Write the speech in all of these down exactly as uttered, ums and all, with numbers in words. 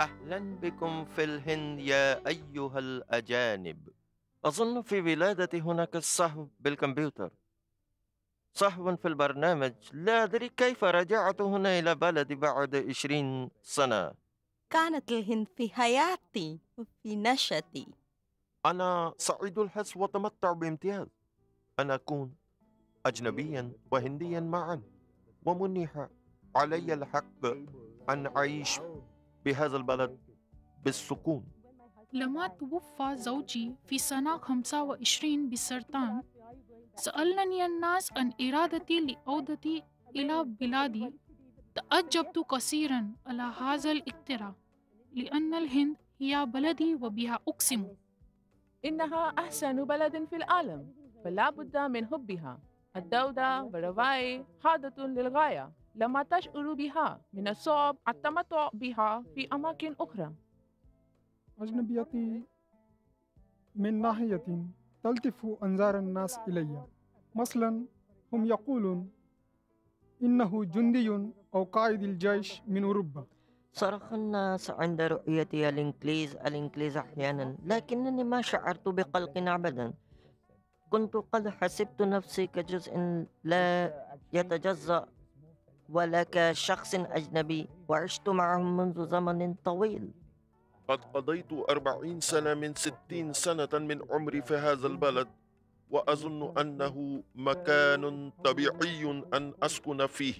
أهلا بكم في الهند يا أيها الأجانب. أظن في ولادتي هناك صهو بالكمبيوتر، صهو في البرنامج. لا أدري كيف رجعت هنا إلى بلدي بعد عشرين سنة. كانت الهند في حياتي وفي نشأتي. أنا سعيد الحظ وأتمتع بامتياز أن أكون أجنبيا وهنديا معا، ومنيح علي الحق أن أعيش بهذا البلد بالسكون. لما توفى زوجي في سنة خمسة وعشرين بسرطان، سألني الناس عن إرادتي لعودتي إلى بلادي. تعجبت كثيرا على هذا الاقتراح، لأن الهند هي بلدي وبها أقسم. إنها أحسن بلد في العالم، فلا بد من حبها. الدولة والرفاه حادة للغاية. لما تشعر بها من الصعب التمتع بها في أماكن أخرى. أجنبيتي من ناحية تلتف أنظار الناس إلي. مثلا هم يقولون إنه جندي أو قائد الجيش من أوروبا. صرخ الناس عند رؤيتي الإنجليز الإنجليز أحيانا، لكنني ما شعرت بقلق أبدا. كنت قد حسبت نفسي كجزء لا يتجزأ ولا كشخص أجنبي، وعشت معهم منذ زمن طويل. قد قضيت أربعين سنة من ستين سنة من عمري في هذا البلد، وأظن أنه مكان طبيعي أن أسكن فيه.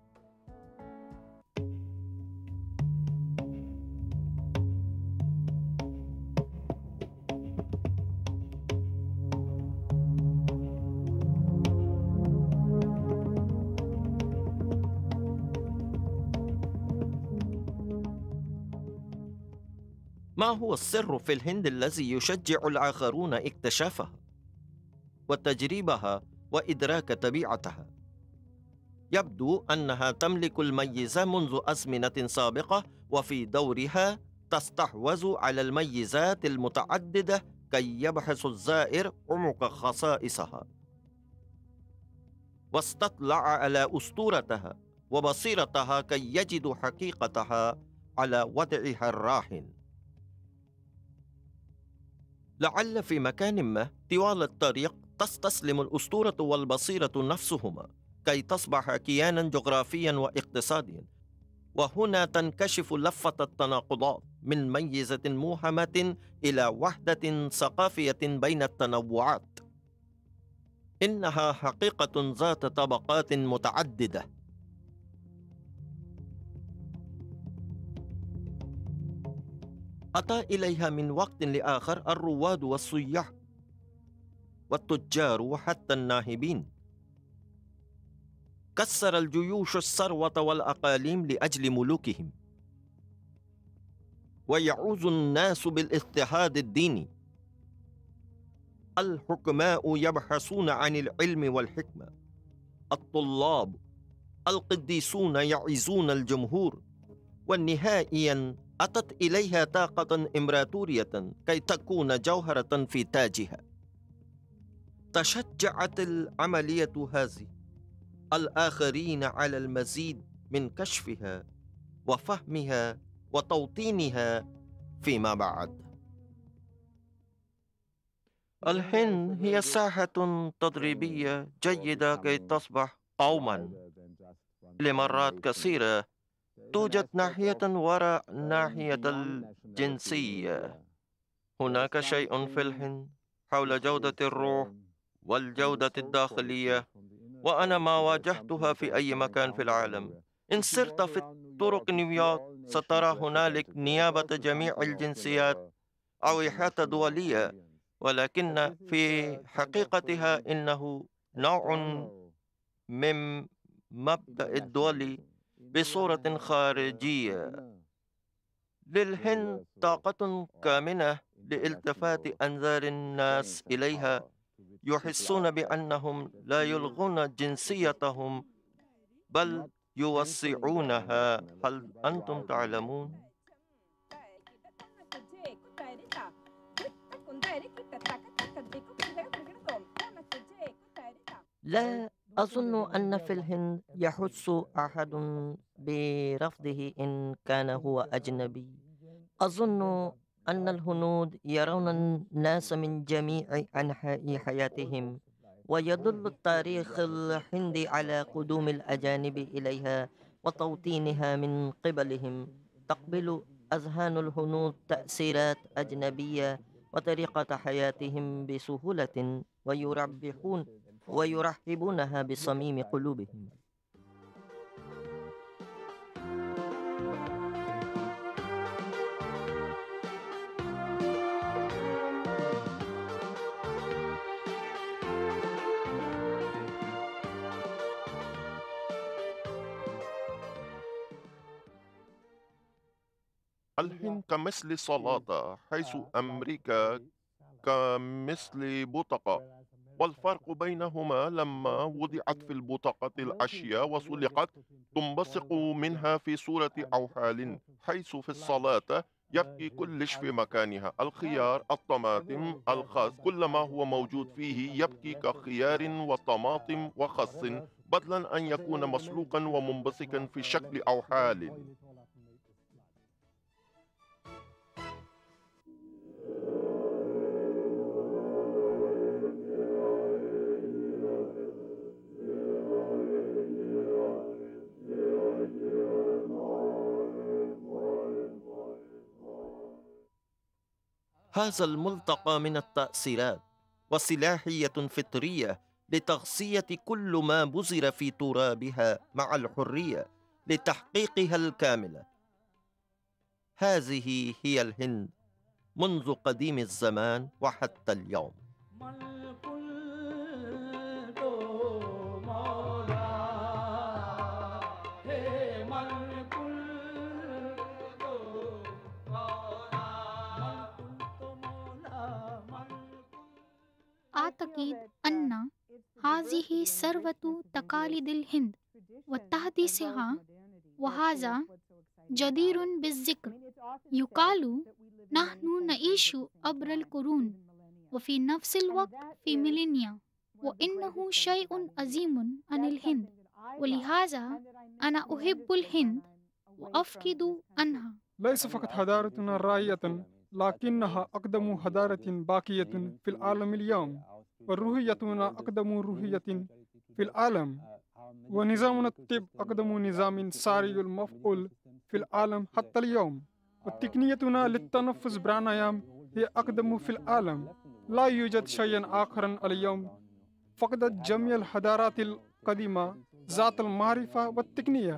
ما هو السر في الهند الذي يشجع الآخرون اكتشافها وتجريبها وإدراك طبيعتها؟ يبدو أنها تملك الميزة منذ أزمنة سابقة، وفي دورها تستحوذ على الميزات المتعددة كي يبحث الزائر عمق خصائصها، واستطلع على أسطورتها وبصيرتها كي يجد حقيقتها على وضعها الراهن. لعل في مكان ما طوال الطريق تستسلم الأسطورة والبصيرة نفسهما كي تصبح كيانا جغرافيا واقتصاديا، وهنا تنكشف لفة التناقضات من ميزة موهمة إلى وحدة ثقافية بين التنوعات. إنها حقيقة ذات طبقات متعددة. أتى إليها من وقت لآخر الرواد والسياح والتجار وحتى الناهبين. كسر الجيوش الثروة والأقاليم لأجل ملوكهم، ويعوز الناس بالاضطهاد الديني. الحكماء يبحثون عن العلم والحكمة، الطلاب القديسون يعزون الجمهور، ونهائياً أتت إليها طاقة إمبراطورية كي تكون جوهرة في تاجها. تشجعت العملية هذه الآخرين على المزيد من كشفها وفهمها وتوطينها فيما بعد. الهند هي ساحة تدريبية جيدة كي تصبح قوما. لمرات كثيرة توجد ناحية وراء ناحية الجنسية. هناك شيء في الهند حول جودة الروح والجودة الداخلية، وأنا ما واجهتها في أي مكان في العالم. إن سرت في طرق نيويورك سترى هنالك نيابة جميع الجنسيات أو إحاطة دولية، ولكن في حقيقتها إنه نوع من مبدأ الدولي بصورة خارجية. للهند طاقة كامنة لالتفات أنظار الناس إليها. يحسون بأنهم لا يلغون جنسيتهم بل يوسعونها. هل أنتم تعلمون؟ لا أظن أن في الهند يحس أحد برفضه إن كان هو أجنبي. أظن أن الهنود يرون الناس من جميع أنحاء حياتهم، ويدل التاريخ الهندي على قدوم الأجانب إليها وتوطينها من قبلهم. تقبل أذهان الهنود تأثيرات أجنبية وطريقة حياتهم بسهولة، ويربحون ويرحبونها بصميم قلوبهم. الهند كمثل سلطة، حيث أمريكا كمثل بطاقة، والفرق بينهما لما وضعت في البطاقة الأشياء وسلقت تنبثق منها في صورة أوحال، حيث في السلطة يبقي كلش في مكانها، الخيار، الطماطم، الخس، كل ما هو موجود فيه يبقي كخيار وطماطم وخس، بدلا أن يكون مسلوقا ومنبثقا في شكل أوحال. هذا الملتقى من التأثيرات وسلاحية فطرية لتغذية كل ما بذر في ترابها مع الحرية لتحقيقها الكاملة. هذه هي الهند منذ قديم الزمان وحتى اليوم. أعتقد أن هذه ثروة تقاليد الهند وتحديثها، وهذا جدير بالذكر. يقال نحن نعيش عبر القرون وفي نفس الوقت في ميلينيا، وإنه شيء عظيم عن الهند، ولهذا أنا أحب الهند وأفقد عنها. ليس فقط حضارتنا راية، لكنها أقدم حضارة باقية في العالم اليوم، وروحيتنا أقدم روحية في العالم، ونظامنا الطب أقدم نظام ساري المفعول في العالم حتى اليوم، وتقنيتنا للتنفس برانايام هي أقدم في العالم. لا يوجد شيء آخر اليوم، فقدت جميع الحضارات القديمة ذات المعرفة والتقنية.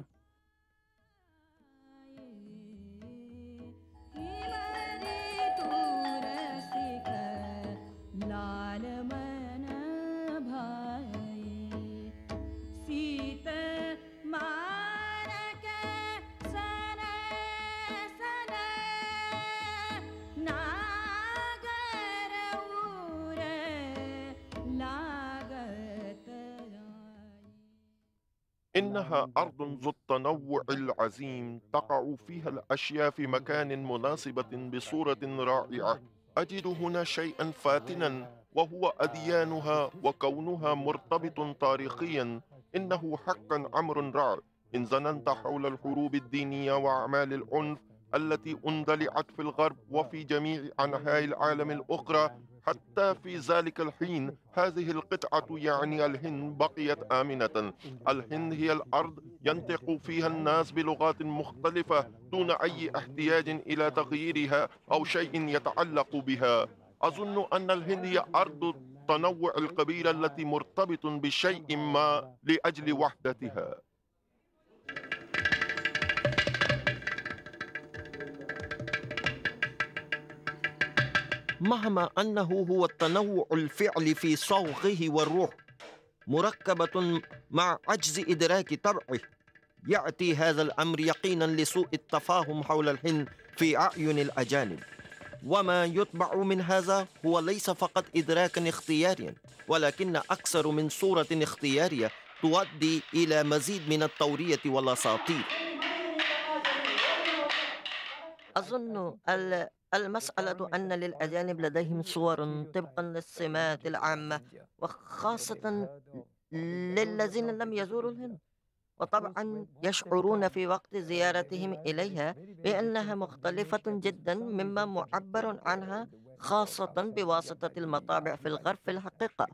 إنها أرض ذو التنوع العظيم، تقع فيها الأشياء في مكان مناسبة بصورة رائعة. أجد هنا شيئا فاتنا، وهو أديانها وكونها مرتبط تاريخيا. إنه حقا أمر رائع إن ظننت حول الحروب الدينية وأعمال العنف التي اندلعت في الغرب وفي جميع أنحاء العالم الأخرى. حتى في ذلك الحين هذه القطعة يعني الهند بقيت آمنة. الهند هي الأرض ينطق فيها الناس بلغات مختلفة دون أي احتياج إلى تغييرها أو شيء يتعلق بها. أظن أن الهند هي أرض التنوع الكبيرة التي مرتبط بشيء ما لأجل وحدتها. مهما أنه هو التنوع الفعلي في صوغه والروح مركبة مع عجز إدراك طبعه، يأتي هذا الأمر يقينا لسوء التفاهم حول الهند في أعين الأجانب. وما يتبع من هذا هو ليس فقط إدراكا اختياريا، ولكن أكثر من صورة اختيارية تؤدي إلى مزيد من التورية والأساطير. أظن المسألة أن للأجانب لديهم صور طبقا للسمات العامة، وخاصة للذين لم يزوروا الهند. وطبعا يشعرون في وقت زيارتهم إليها بأنها مختلفة جدا مما معبر عنها خاصة بواسطة المطابع في الغرب في الحقيقة.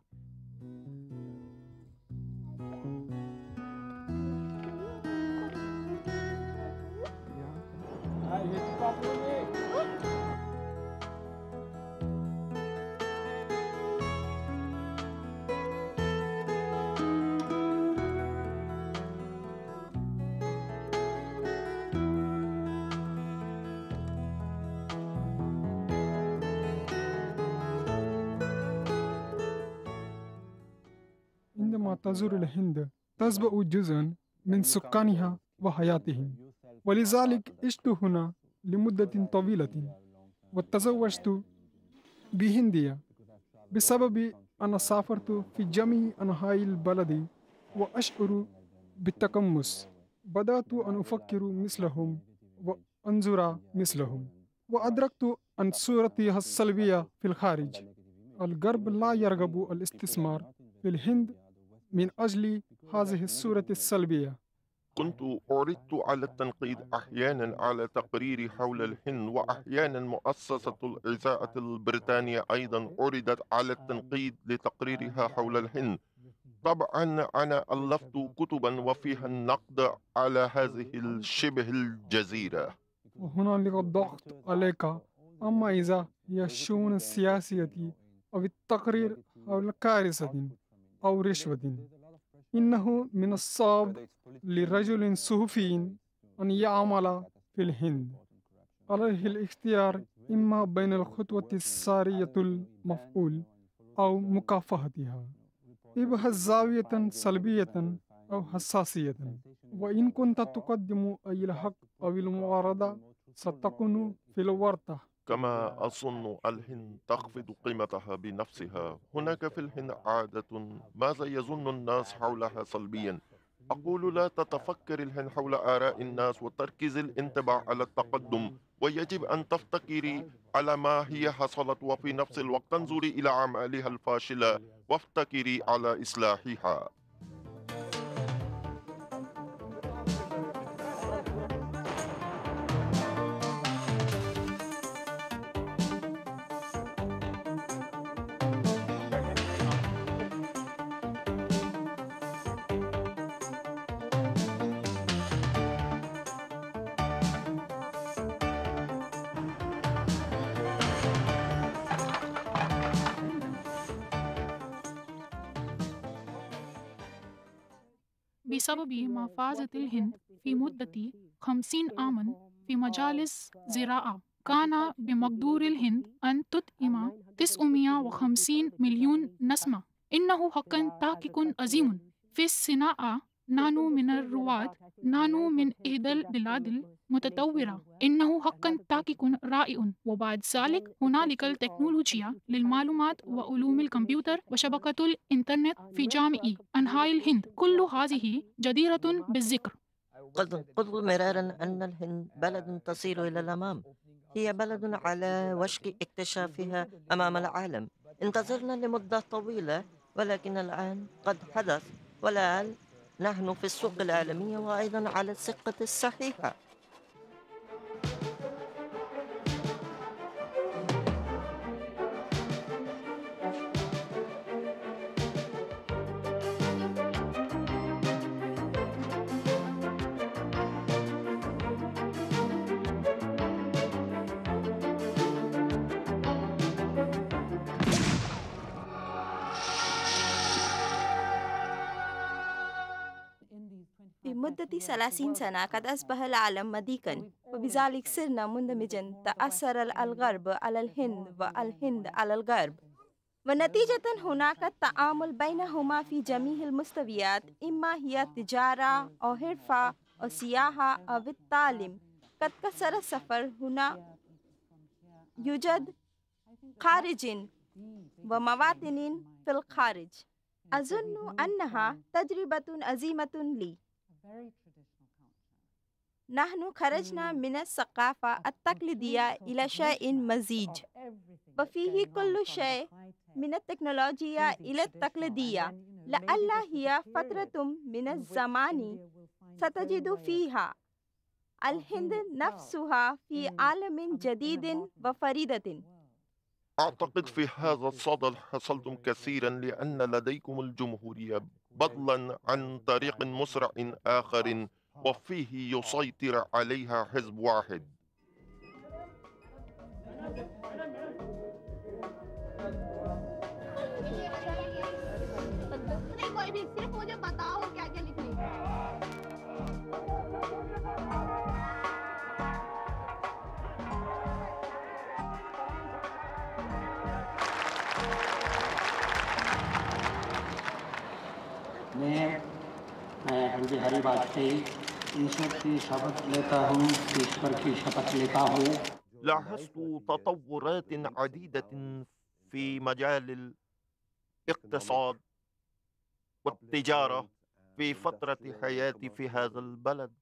عندما تزور الهند تسبق جزءا من سكانها وحياتهم، ولذلك عشت هنا لمدة طويلة وتزوجت بهندية بسبب أن سافرت في جميع أنحاء البلد وأشعر بالتقمص. بدأت أن أفكر مثلهم وأنظر مثلهم، وأدركت أن صورتي السلبية في الخارج. الغرب لا يرغب الاستثمار في الهند من أجل هذه الصورة السلبية. كنت أعرضت على التنقيد أحيانا على تقريري حول الهند، وأحيانا مؤسسة الإذاعة البريطانية أيضا عرضت على التنقيد لتقريرها حول الهند. طبعا أنا ألفت كتبا وفيها النقد على هذه الشبه الجزيرة. وهنالك ضغط عليك، أما إذا هي الشؤون السياسية أو التقرير حول كارثة أو رشوة، إنه من الصعب لرجل صحفي أن يعمل في الهند. عليه الاختيار إما بين الخطوة السارية المفعول أو مكافحتها، ابحث زاوية سلبية أو حساسية، وإن كنت تقدم أي الحق أو المعارضة ستكون في الورطة. كما أظن الهند تخفض قيمتها بنفسها. هناك في الهند عادة ماذا يظن الناس حولها سلبيا. أقول لا تتفكر الهند حول آراء الناس وتركز الانتباه على التقدم، ويجب أن تفتكري على ما هي حصلت، وفي نفس الوقت تنظري إلى أعمالها الفاشلة وافتكري على إصلاحها. بسبب ما فازت الهند في مدة خمسين عاما في مجالس زراعة، كان بمقدور الهند أن تطعم تسعمائة وخمسين مليون نسمة. إنه حقا تحقيق عظيم في الصناعة. نحن من الرواد، نحن من إحدى البلاد المتطورة. إنه حقا تحقيق رائع. وبعد ذلك هنالك التكنولوجيا للمعلومات وعلوم الكمبيوتر وشبكة الإنترنت في جميع أنحاء الهند. كل هذه جديرة بالذكر. قد قلت مرارا أن الهند بلد تسير إلى الأمام. هي بلد على وشك اكتشافها أمام العالم. انتظرنا لمدة طويلة، ولكن الآن قد حدث، والآن نحن في السوق العالمية وأيضا على الثقة الصحيحة. في مدة ثلاثين سنة قد أصبح العالم مضيقا، وبذلك صرنا مندمجا. تأثر الغرب على الهند والهند على الغرب، ونتيجة هناك التعامل بينهما في جميع المستويات، إما هي تجارة أو حرفة أو سياحة أو التعليم. قد كثر السفر هنا. يوجد خارج ومواطن في الخارج. أظن أنها تجربة عظيمة لي. نحن خرجنا من الثقافة التقليدية إلى شيء مزيج، وفيه كل شيء من التكنولوجيا إلى التقليدية. لعل هي فترة من الزمان ستجد فيها الهند نفسها في عالم جديد وفريدة. أعتقد في هذا الصدد حصلتم كثيرا لأن لديكم الجمهورية بدلا عن طريق مسرع آخر وفيه يسيطر عليها حزب واحد. मैं मैं अटल बिहारी वाजपेयी ईश्वर की शपथ लेता हूँ ईश्वर की शपथ लेता हूँ لاحظت تطورات عديدة في مجال الاقتصاد والتجارة في فترة حياتي في هذا البلد،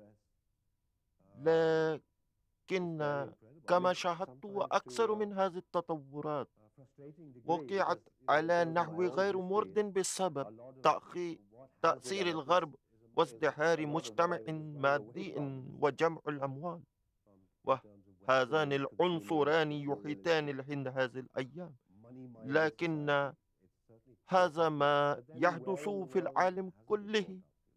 لكن كما شاهدت وأكثر من هذه التطورات وقعت على نحو غير مرد بسبب تأثير الغرب وازدهار مجتمع مادي وجمع الأموال، وهذان العنصران يحيطان الهند هذه الأيام. لكن هذا ما يحدث في العالم كله.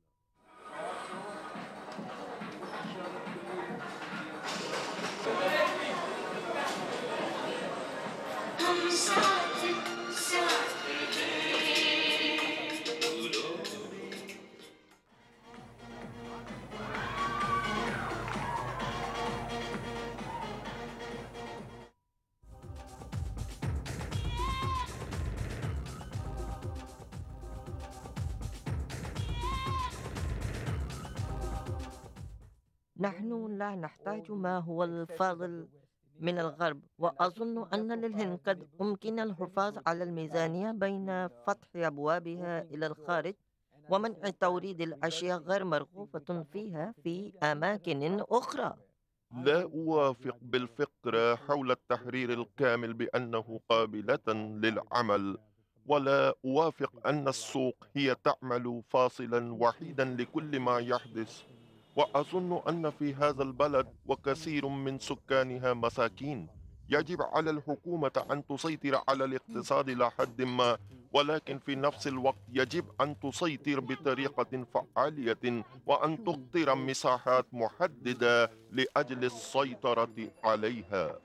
نحن لا نحتاج ما هو الفاضل من الغرب، وأظن أن للهند قد أمكن الحفاظ على الميزانية بين فتح أبوابها إلى الخارج ومنع توريد الأشياء غير مرغوبة فيها في أماكن أخرى. لا أوافق بالفكرة حول التحرير الكامل بأنه قابلة للعمل، ولا أوافق أن السوق هي تعمل فاصلا وحيدا لكل ما يحدث. وأظن أن في هذا البلد وكثير من سكانها مساكين. يجب على الحكومة أن تسيطر على الاقتصاد إلى حد ما، ولكن في نفس الوقت يجب أن تسيطر بطريقة فعالية وأن تقترم مساحات محددة لأجل السيطرة عليها.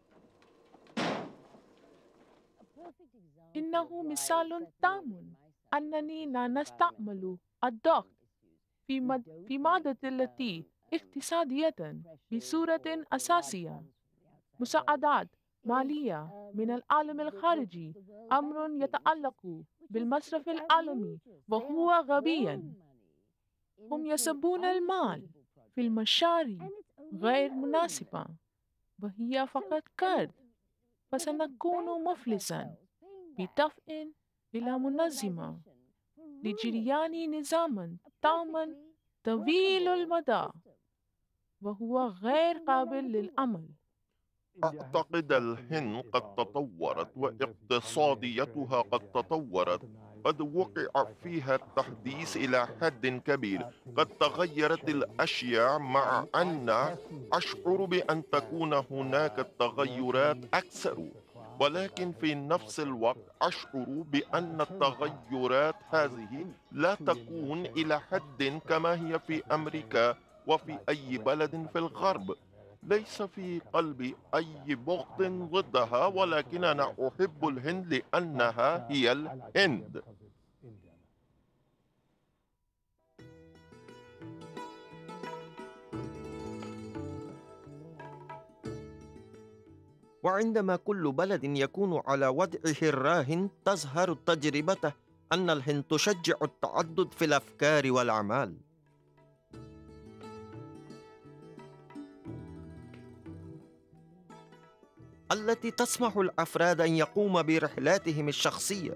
إنه مثال تام أنني لا نستعمل الضغط في مد... في مادة التي اقتصادية بصورة أساسية. مساعدات مالية من العالم الخارجي أمر يتعلق بالمصرف العالمي وهو غبي. هم يصبون المال في المشاريع غير مناسبة وهي فقط قرض، فسنكون مفلسا بدفع إلى منظمة لجريان نظام تاما طويل المدى وهو غير قابل للعمل. أعتقد الهند قد تطورت واقتصاديتها قد تطورت، قد وقع فيها التحديث إلى حد كبير، قد تغيرت الأشياء، مع أن أشعر بأن تكون هناك تغيرات أكثر، ولكن في نفس الوقت أشعر بأن التغيرات هذه لا تكون إلى حد كما هي في أمريكا وفي أي بلد في الغرب. ليس في قلبي أي بغض ضدها، ولكن أنا أحب الهند لأنها هي الهند. وعندما كل بلد يكون على وضعه الراهن تظهر تجربته أن الهند تشجع التعدد في الأفكار والأعمال. التي تسمح الأفراد أن يقوموا برحلاتهم الشخصية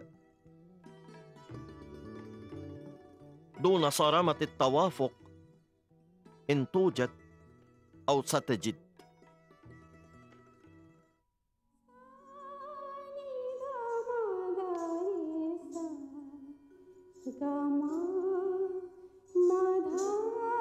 دون صرامة التوافق إن توجد أو ستجد. Gama Madha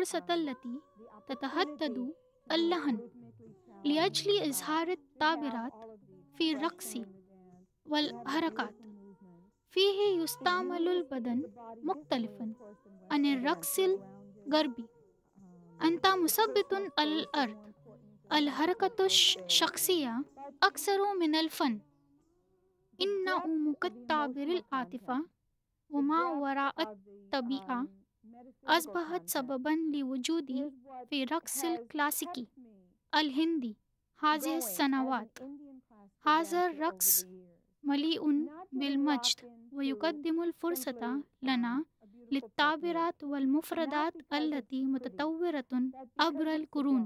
الفرصة التي تتهدد اللهن لأجل إظهار التعبيرات في الرقص والحركات. فيه يستعمل البدن مختلفا عن الرقص الغربي. أنت مثبت على الأرض. الحركة الشخصية أكثر من الفن. إن أمك التعبير العاطفة وما وراء الطبيعة أصبحت سببا لوجودي في الرقص الكلاسيكي الهندي هذه السنوات. هذا الرقص مليء بالمجد ويقدم الفرصة لنا للتعبيرات والمفردات التي متطورة عبر القرون.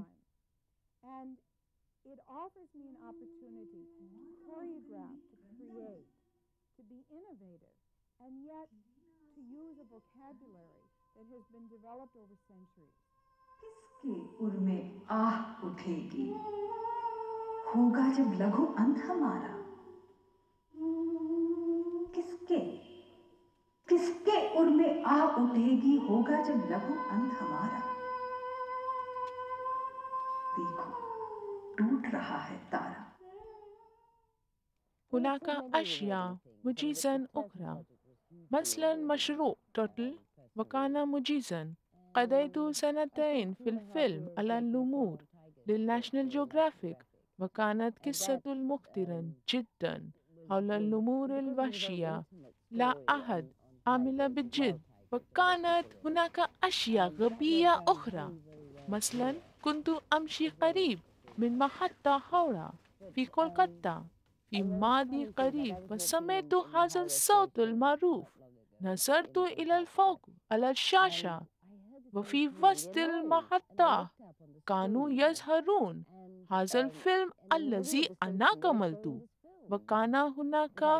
किसके उर में आह उठेगी होगा जब लघु अंत हमारा। किसके किसके उर में आह उठेगी होगा जब लघु अंत हमारा। देखो टूट रहा है तारा। هناك أشياء مجيزا أخرى، مثلا مشروع توتل وكان مجيزا. قضيت سنتين في الفيلم على النمور للناشنال جيوغرافيك، وكانت قصة مخطرة جدا حول النمور الوحشية. لا أحد عمل بجد. وكانت هناك أشياء غبية أخرى، مثلا كنت أمشي قريب من محطة هاورا في كولكتا في ماضي قريب وسمعت هذا الصوت المعروف. نظرت إلى الفوق على الشاشة وفي وسط المحطة كانوا يظهرون هذا الفيلم الذي أنا عملته، وكان هناك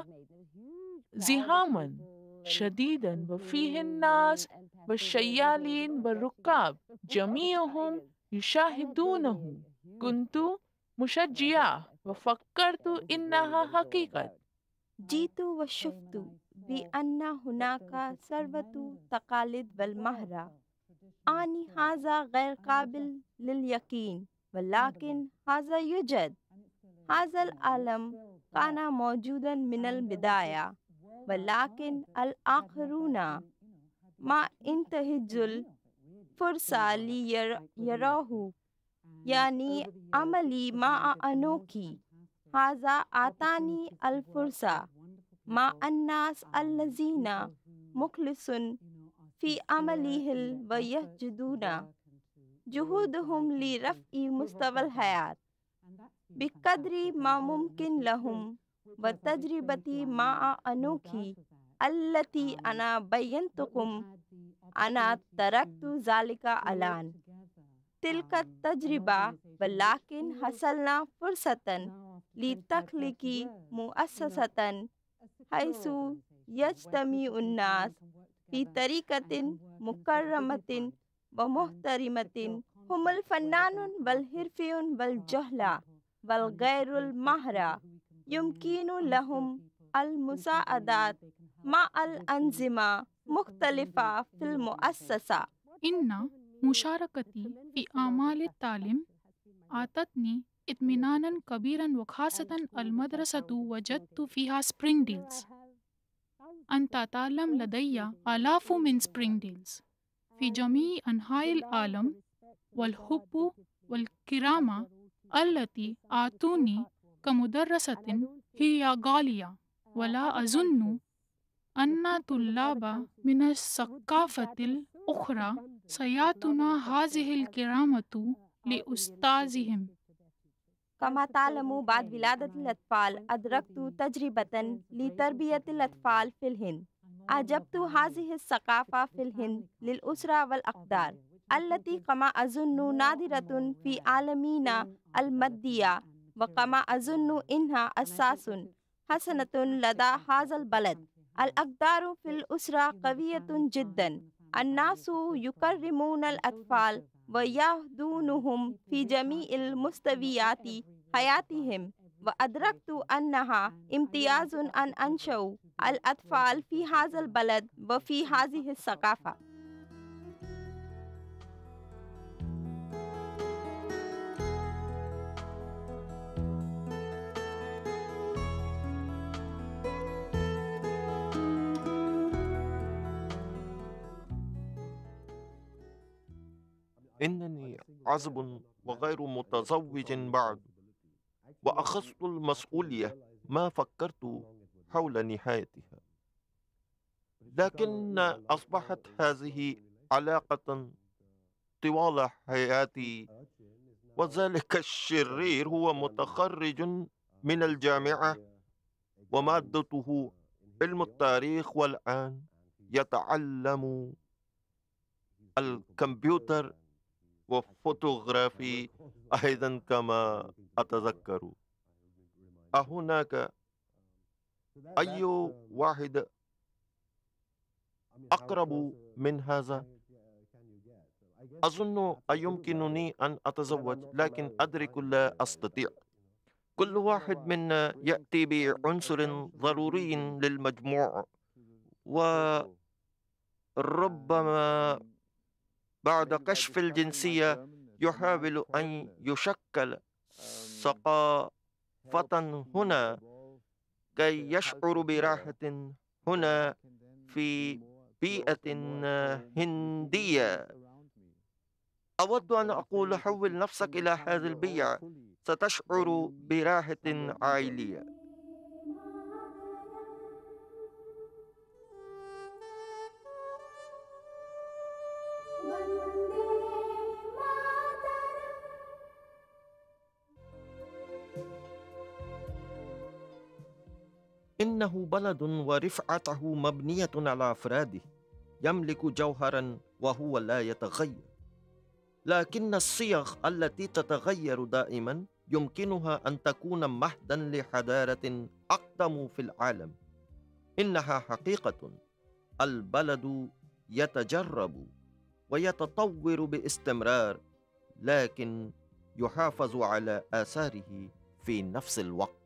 زحاما شديدا وفيه الناس والشيالين والركاب جميعهم يشاهدونه. كنت مشجعة وفكرت إنها حقيقة. جئت وشفت بأن هناك ثروة تقاليد والمهرة. أني هذا غير قابل لليقين، ولكن هذا يوجد. هذا العالم كان موجودا من البداية، ولكن الآخرون ما انتهزوا الفرصة ليروه. يعني عملي مع أنوكي هذا أعطاني الفرصة مع الناس الذين مخلصون في عمله ويجدون جهودهم لرفع مستوى الحياة بقدر ما ممكن لهم. وتجربتي مع أنوكي التي أنا بينتكم أنا تركت ذلك الآن. تلك التجربة، ولكن حصلنا فرصة لتخليق مؤسسة حيث يجتمع الناس في طريقة مكرمة ومحترمة. هم الفنانون والحرفيون والجهلة والغير المهرة. يمكن لهم المساعدات مع الأنظمة مختلفة في المؤسسة. إن مشاركتي في أعمال التعليم أعطتني اطمئنانا كبيرا، وخاصة المدرسة وجدت فيها سبرينغ ديلز. أن تتعلم لدي آلاف من سبرينغ ديلز في جميع أنحاء العالم، والحب والكرامة التي أعطوني كمدرسة هي غالية. ولا أظن أن طلاب من الثقافة الأخرى سيعطون هذه الكرامة لأستاذهم. كما تعلم، بعد ولادة الأطفال أدركت تجربة لتربية الأطفال في الهند. أعجبت هذه الثقافة في الهند للأسرة والأقدار التي كما أظن نادرة في عالمنا المادية، وكما أظن إنها أساس حسنة لدى هذا البلد. الأقدار في الأسرة قوية جدا. الناس يكرمون الأطفال ويهدونهم في جميع المستويات حياتهم. وأدركت أنها امتياز أن أنشأ الأطفال في هذا البلد وفي هذه الثقافة. إنني عزب وغير متزوج بعد، وأخذت المسؤولية، ما فكرت حول نهايتها. لكن أصبحت هذه علاقة طوال حياتي، وذلك الشرير هو متخرج من الجامعة ومادته علم التاريخ، والآن يتعلم الكمبيوتر وفوتوغرافي أيضا كما أتذكر. أهناك أي واحد أقرب من هذا؟ أظن أيمكنني أن أتزوج، لكن أدرك لا أستطيع. كل واحد منا يأتي بعنصر ضروري للمجموع، وربما بعد كشف الجنسية يحاول أن يشكل ثقافة هنا كي يشعر براحة هنا في بيئة هندية. أود أن أقول حول نفسك إلى هذه البيئة، ستشعر براحة عائلية. إنه بلد ورفعته مبنية على أفراده، يملك جوهرا وهو لا يتغير، لكن الصيغ التي تتغير دائما يمكنها أن تكون مهدا لحضارة أقدم في العالم. إنها حقيقة، البلد يتجرب ويتطور باستمرار، لكن يحافظ على آثاره في نفس الوقت.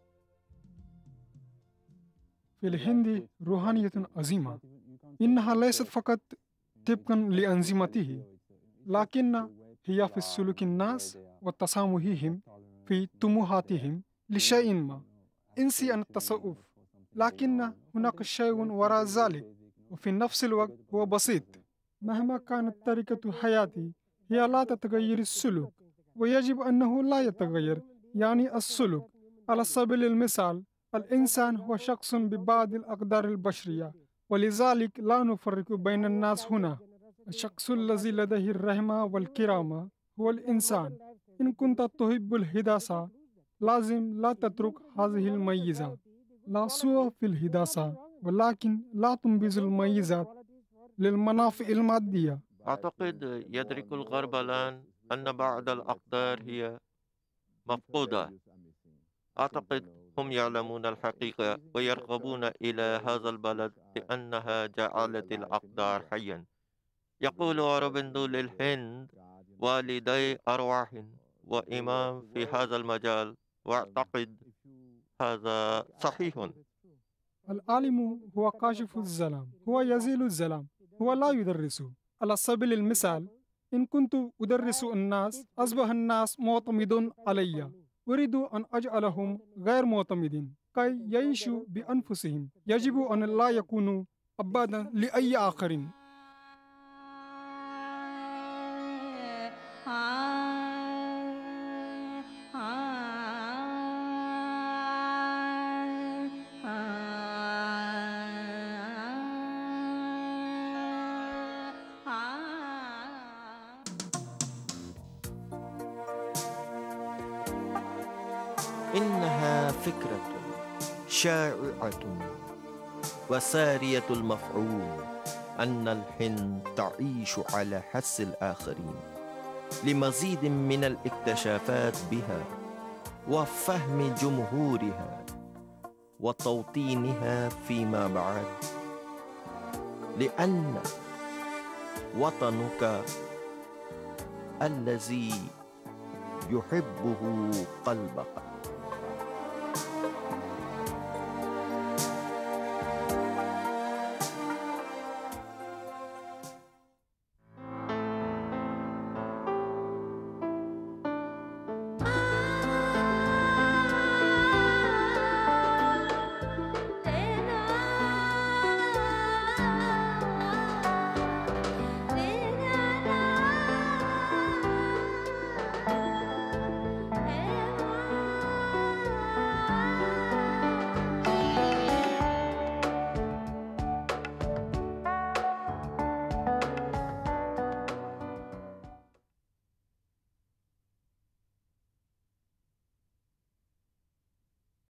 في الهند روحانية عظيمة، إنها ليست فقط طبقا لأنظمته، لكن هي في سلوك الناس وتسامحهم في طموحاتهم لشيء ما. انسي عن التصوف، لكن هناك شيء وراء ذلك، وفي نفس الوقت هو بسيط. مهما كانت طريقة حياتي، هي لا تتغير السلوك، ويجب أنه لا يتغير، يعني السلوك. على سبيل المثال، الإنسان هو شخص ببعض الأقدار البشرية، ولذلك لا نفرق بين الناس هنا. الشخص الذي لديه الرحمة والكرامة هو الإنسان. إن كنت تحب الهداسة، لازم لا تترك هذه الميزة. لا سوء في الهداسة، ولكن لا تنبذ الميزات للمنافع المادية. أعتقد يدرك الغرب الآن أن بعض الأقدار هي مفقودة. أعتقد هم يعلمون الحقيقة ويرغبون إلى هذا البلد لأنها جعلت الأقدار حيا. يقول أوروبندو للهند والدي أرواح وإمام في هذا المجال، وأعتقد هذا صحيح. العالم هو كاشف الظلام، هو يزيل الظلام، هو لا يدرس. على سبيل المثال، إن كنت أدرس الناس، أصبح الناس معتمدون علي. أريد أن أجعلهم غير معتمدين كي يعيشوا بأنفسهم. يجب أن لا يكونوا عبادا لأي آخرين. إنها فكرة شائعة وسارية المفعول أن الهند تعيش على حس الآخرين، لمزيد من الاكتشافات بها وفهم جمهورها وتوطينها فيما بعد، لأن وطنك الذي يحبه قلبك